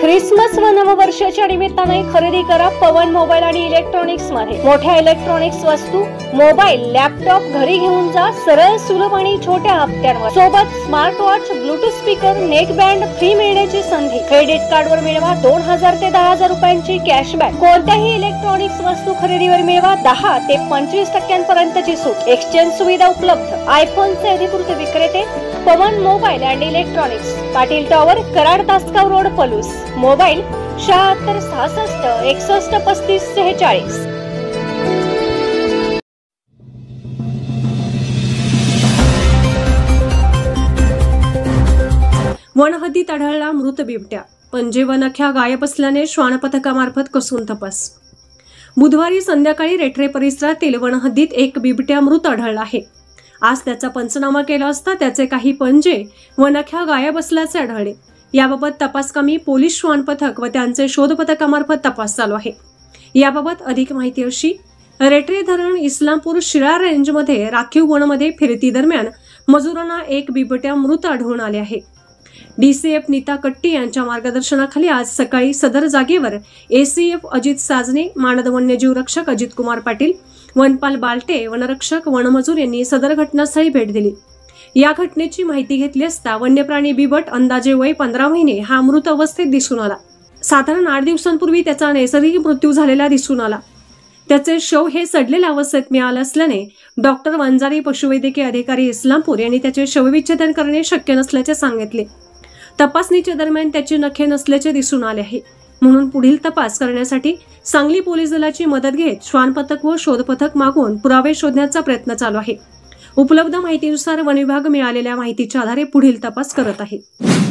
Christmas व नववर्षाच्या निमित्ताने खरेदी करा पवन मोबाईल आणि इलेक्ट्रॉनिक्स मध्ये। मोठ्या इलेक्ट्रॉनिक्स वस्तू, मोबाईल, लॅपटॉप घरी घेऊन जा सरळ, सुलभ आणि छोट्या हप्त्यांवर। सोबत smart watch, bluetooth speaker, neck band free मिळण्याची संधी। क्रेडिट कार्डवर मिळवा 2000 ते 10000 रुपयांची कॅशबॅक। कोणत्याही इलेक्ट्रॉनिक्स वस्तू खरेदीवर मिळवा 10 ते 25% पर्यंतची सूट। एक्सचेंज सुविधा उपलब्ध। आयफोनचे अधिकृत विक्रेते Pawan mobile and electronics, Patil tower, Karad, Tasgaon road, Palus. Mobile 76 66 61 35 46। वनहद्दीत आढळला मृत बिबट्या, पंजे व नख्या गायब असल्याने श्वान पथकामार्फत कसून तपास। बुधवारी संध्याकाळी रेठरे परिसरातील वनहद्दीत एक बिबट्या मृत आढळला आहे। आज त्याचा पंचनामा केला असता त्याचे काही पंजे व नख्या गायब असल्याचे आढळले। याबाबत तपासकामी पोलीस श्वान पथक व त्यांचे शोध पथकामार्फत तपास चालू आहे। याबाबत अधिक माहिती अशी, रेठरे धरण इस्लामपूर शिराळा रेंजमध्ये राखीव वनमध्ये फिरती दरम्यान मजुरांना एक बिबट्या मृत आढळून आले आहे। डीसीएफ नीता कट्टी यांच्या मार्गदर्शनाखाली आज सकाळी सदर जागेवर एसीएफ अजित साजने, मानद वन्यजीव रक्षक अजित कुमार पाटील, वनपाल बालटे, वनरक्षक, वनमजूर यांनी सदर घटनास्थळी भेट दिली। या घटनेची माहिती घेतली असता वन्यप्राणी बिबट, अंदाजे वय 15 महिने, हा मृत अवस्थेत दिसून आला। साधारण 8 दिवसांपूर्वी त्याचा नैसर्गिक मृत्यू झालेला दिसून आला। त्याचे शव हे सडलेल्या अवस्थेत मिळाले असल्याने डॉक्टर वंजारी, पशुवैद्यकीय अधिकारी इस्लामपूर यांनी त्याचे शवविच्छेदन करणे शक्य नसल्याचे सांगितले। तपासणीच्या दरम्यान त्याची नखे नसल्याचे दिसून आले आहे, म्हणून पुढील तपास करण्यासाठी सांगली पोलीस दलाची मदत घेत श्वान पथक व शोध पथक मागून पुरावे शोधण्याचा प्रयत्न चालू आहे। उपलब्ध माहितीनुसार वन विभाग मिळालेल्या माहितीच्या आधारे पुढील तपास करत आहे।